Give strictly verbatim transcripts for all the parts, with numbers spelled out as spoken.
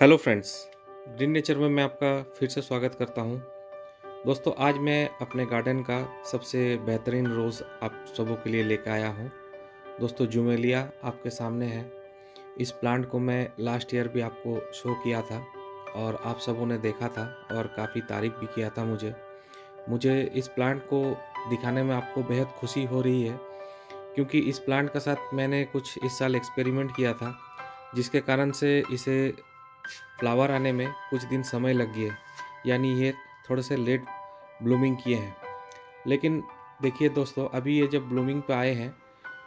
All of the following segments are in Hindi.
हेलो फ्रेंड्स, ग्रीन नेचर में मैं आपका फिर से स्वागत करता हूं। दोस्तों, आज मैं अपने गार्डन का सबसे बेहतरीन रोज़ आप सबों के लिए लेकर आया हूं। दोस्तों, जुमेलिया आपके सामने है। इस प्लांट को मैं लास्ट ईयर भी आपको शो किया था और आप सबों ने देखा था और काफ़ी तारीफ़ भी किया था मुझे। मुझे इस प्लांट को दिखाने में आपको बेहद खुशी हो रही है, क्योंकि इस प्लांट के साथ मैंने कुछ इस साल एक्सपेरिमेंट किया था, जिसके कारण से इसे फ्लावर आने में कुछ दिन समय लग गए, यानी ये थोड़े से लेट ब्लूमिंग किए हैं। लेकिन देखिए दोस्तों, अभी ये जब ब्लूमिंग पे आए हैं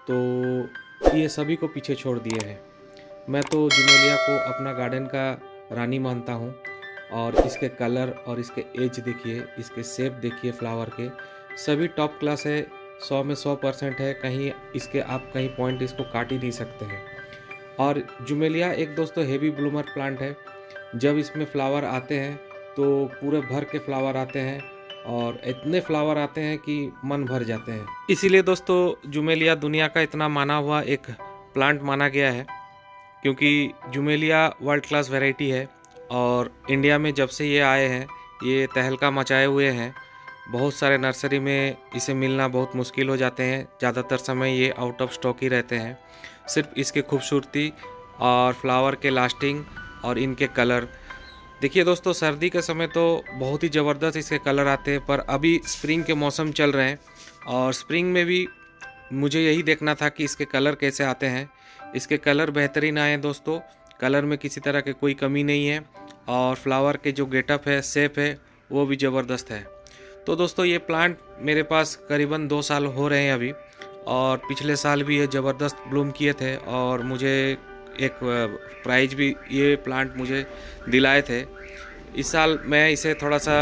तो ये सभी को पीछे छोड़ दिए हैं। मैं तो जुमेलिया को अपना गार्डन का रानी मानता हूँ, और इसके कलर और इसके एज देखिए, इसके शेप देखिए, फ्लावर के सभी टॉप क्लास है। सौ में सौ परसेंट है। कहीं इसके आप कहीं पॉइंट इसको काट ही नहीं सकते हैं। और जुमेलिया एक दोस्तों हेवी ब्लूमर प्लांट है। जब इसमें फ्लावर आते हैं तो पूरे भर के फ्लावर आते हैं, और इतने फ्लावर आते हैं कि मन भर जाते हैं। इसीलिए दोस्तों, जुमेलिया दुनिया का इतना माना हुआ एक प्लांट माना गया है, क्योंकि जुमेलिया वर्ल्ड क्लास वैरायटी है। और इंडिया में जब से ये आए हैं, ये तहलका मचाए हुए हैं। बहुत सारे नर्सरी में इसे मिलना बहुत मुश्किल हो जाते हैं। ज़्यादातर समय ये आउट ऑफ स्टॉक ही रहते हैं। सिर्फ इसकी खूबसूरती और फ्लावर के लास्टिंग और इनके कलर देखिए दोस्तों, सर्दी के समय तो बहुत ही ज़बरदस्त इसके कलर आते हैं, पर अभी स्प्रिंग के मौसम चल रहे हैं और स्प्रिंग में भी मुझे यही देखना था कि इसके कलर कैसे आते हैं। इसके कलर बेहतरीन आए हैं दोस्तों। कलर में किसी तरह की कोई कमी नहीं है, और फ्लावर के जो गेटअप है, शेप है, वो भी ज़बरदस्त है। तो दोस्तों, ये प्लांट मेरे पास करीबन दो साल हो रहे हैं अभी, और पिछले साल भी ये ज़बरदस्त ब्लूम किए थे, और मुझे एक प्राइज भी ये प्लांट मुझे दिलाए थे। इस साल मैं इसे थोड़ा सा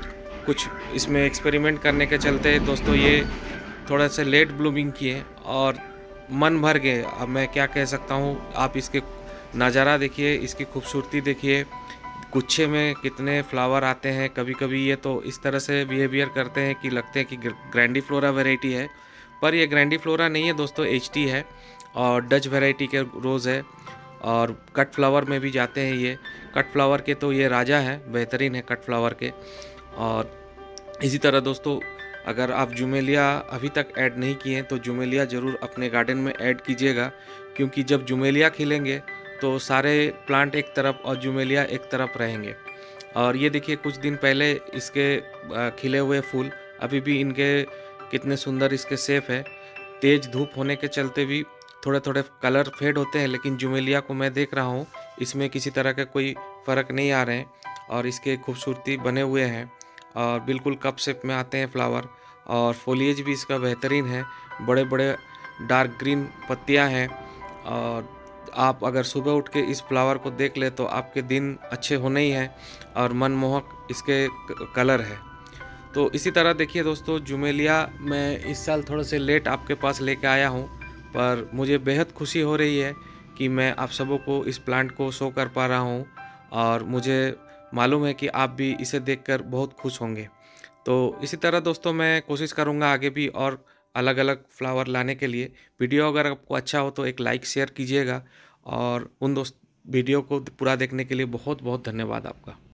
कुछ इसमें एक्सपेरिमेंट करने के चलते दोस्तों, ये थोड़ा सा लेट ब्लूमिंग किए और मन भर गए। अब मैं क्या कह सकता हूँ, आप इसके नज़ारा देखिए, इसकी खूबसूरती देखिए, गुच्छे में कितने फ्लावर आते हैं। कभी कभी ये तो इस तरह से बिहेवियर करते हैं कि लगते हैं कि ग्रैंडीफ्लोरा वैरायटी है, पर ये ग्रैंडीफ्लोरा नहीं है दोस्तों, एचटी है और डच वैरायटी के रोज़ है। और कट फ्लावर में भी जाते हैं ये। कट फ्लावर के तो ये राजा है, बेहतरीन है कट फ्लावर के। और इसी तरह दोस्तों, अगर आप जुमेलिया अभी तक ऐड नहीं किए तो जुमेलिया ज़रूर अपने गार्डन में ऐड कीजिएगा, क्योंकि जब जुमेलिया खिलेंगे तो सारे प्लांट एक तरफ और जुमेलिया एक तरफ रहेंगे। और ये देखिए, कुछ दिन पहले इसके खिले हुए फूल, अभी भी इनके कितने सुंदर इसके शेप है। तेज़ धूप होने के चलते भी थोड़े थोड़े कलर फेड होते हैं, लेकिन जुमेलिया को मैं देख रहा हूँ, इसमें किसी तरह का कोई फ़र्क नहीं आ रहे हैं, और इसके खूबसूरती बने हुए हैं, और बिल्कुल कप शेप में आते हैं फ्लावर। और फोलिएज भी इसका बेहतरीन है। बड़े बड़े डार्क ग्रीन पत्तियाँ हैं, और आप अगर सुबह उठ के इस फ्लावर को देख ले तो आपके दिन अच्छे होने ही हैं, और मनमोहक इसके कलर है। तो इसी तरह देखिए दोस्तों, जुमेलिया मैं इस साल थोड़े से लेट आपके पास लेके आया हूँ, पर मुझे बेहद खुशी हो रही है कि मैं आप सबों को इस प्लांट को शो कर पा रहा हूँ, और मुझे मालूम है कि आप भी इसे देखकर बहुत खुश होंगे। तो इसी तरह दोस्तों, मैं कोशिश करूँगा आगे भी और अलग अलग फ्लावर लाने के लिए। वीडियो अगर आपको अच्छा हो तो एक लाइक शेयर कीजिएगा, और उन दोस्त वीडियो को पूरा देखने के लिए बहुत बहुत धन्यवाद आपका।